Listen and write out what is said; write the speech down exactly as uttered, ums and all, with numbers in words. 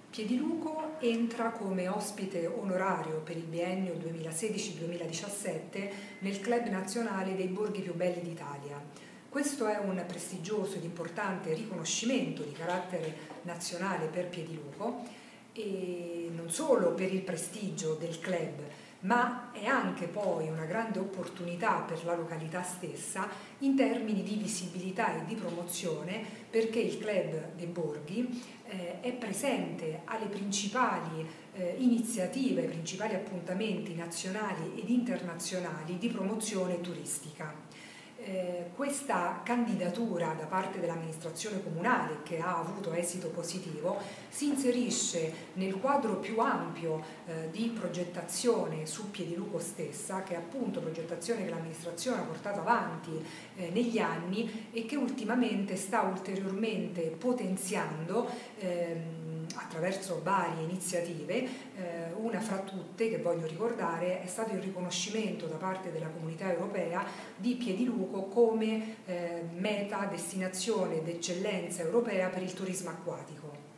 Piediluco entra come ospite onorario per il biennio duemilasedici duemiladiciassette nel Club Nazionale dei Borghi più belli d'Italia. Questo è un prestigioso ed importante riconoscimento di carattere nazionale per Piediluco, e non solo per il prestigio del club, ma è anche poi una grande opportunità per la località stessa in termini di visibilità e di promozione, perché il Club dei Borghi eh, è presente alle principali eh, iniziative, ai principali appuntamenti nazionali ed internazionali di promozione turistica. Eh, questa candidatura da parte dell'amministrazione comunale, che ha avuto esito positivo, si inserisce nel quadro più ampio eh, di progettazione su Piediluco stessa, che è appunto progettazione che l'amministrazione ha portato avanti eh, negli anni e che ultimamente sta ulteriormente potenziando ehm, attraverso varie iniziative. Eh, una fra tutte, che voglio ricordare, è stato il riconoscimento da parte della Comunità Europea di Piediluco come eh, meta, destinazione d'eccellenza europea per il turismo acquatico.